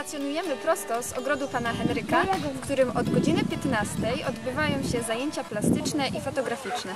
Relacjonujemy prosto z ogrodu pana Henryka, w którym od godziny 15 odbywają się zajęcia plastyczne i fotograficzne.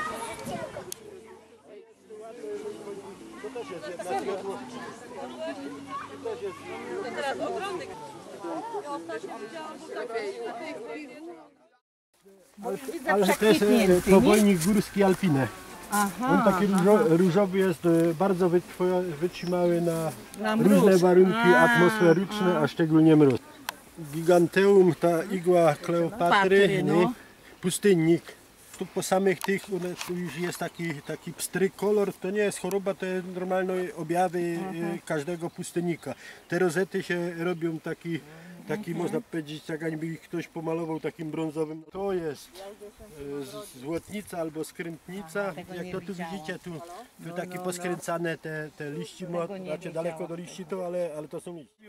Ale to jest powolnik górski alpine. On taki różowy jest, bardzo wytrzymały na różne warunki atmosferyczne, a szczególnie mróz. Giganteum, ta igła Kleopatry, pustynnik. Tu po samych tych tu już jest taki pstry kolor, to nie jest choroba, to jest normalne objawy każdego pustynnika. Te rozety się robią taki można powiedzieć, jak jakby ktoś pomalował takim brązowym. To jest złotnica albo skrętnica. Jak to tu widzicie, tu takie poskręcane te liści, znaczy daleko do liści to, ale to są liści.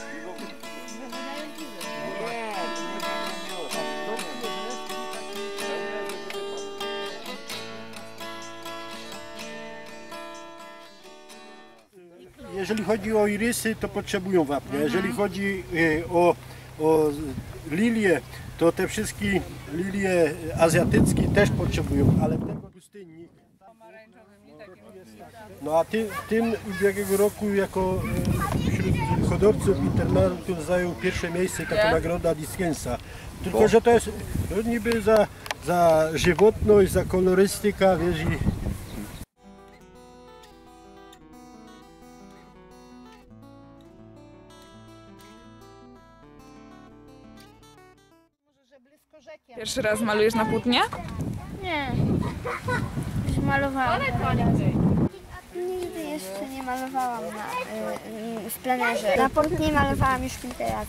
Jeżeli chodzi o irysy, to potrzebują wapnia. Jeżeli chodzi o lilie, to te wszystkie lilie azjatyckie też potrzebują, ale tego pustynnik. No a tym ubiegłego roku jako wśród hodowców internatu zajął pierwsze miejsce taka nagroda Diskensa. Tylko że to jest niby za żywotność, za kolorystykę, wiesz, Pierwszy raz malujesz na płótnie? Nie, już malowałam. Nigdy jeszcze nie malowałam w plenerze. Na płótnie malowałam już kilka razy.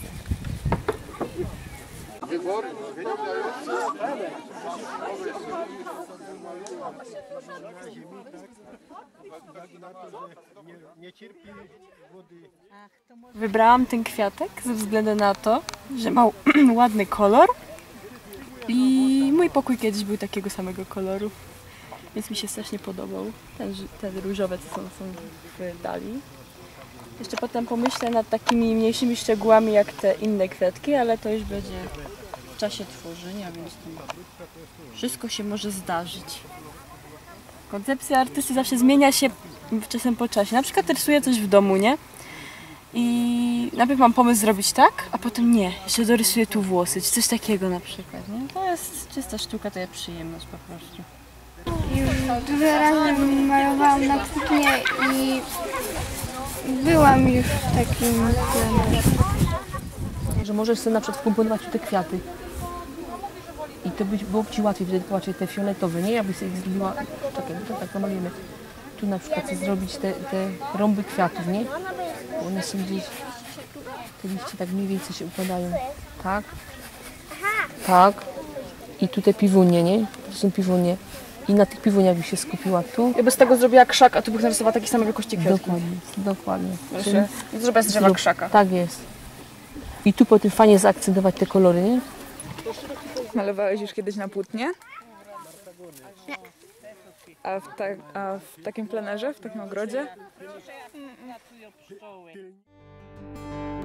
Wybrałam ten kwiatek ze względu na to, że ma ładny kolor i mój pokój kiedyś był takiego samego koloru, więc mi się strasznie podobał ten różowe, co są w dali. Jeszcze potem pomyślę nad takimi mniejszymi szczegółami jak te inne kwiatki, ale to już będzie w czasie tworzenia, więc to wszystko się może zdarzyć. Koncepcja artysty zawsze zmienia się czasem po czasie. Na przykład rysuję coś w domu, nie? I najpierw mam pomysł zrobić tak, a potem nie, jeszcze dorysuję tu włosy, czy coś takiego na przykład, nie? To jest czysta sztuka, to jest przyjemność po prostu. Już dużo razy malowałam na płótnie i byłam już w takim plenerze. Że możesz sobie na przykład wkomponować tu te kwiaty. I to byłoby Ci łatwiej, wtedy popatrzcie, te fioletowe, nie? Jakbyś sobie ich zrobiła, czekaj, to tak namalujemy. Tu na przykład sobie zrobić te rąby kwiatów, nie? Bo one są gdzieś, te liście tak mniej więcej się układają. Tak, tak. I tu te piwunie, nie? To są piwunie. I na tych piwuniach by się skupiła tu. Ja bym z tego zrobiła krzak, a tu bych narysowała taki samej wielkości kwiatki. Dokładnie, dokładnie. Zrobię z drzewa krzaka. Tak jest. I tu po tym fajnie zaakcentować te kolory, nie? Malowałeś już kiedyś na płótnie? Nie. A w takim plenerze, w takim ogrodzie?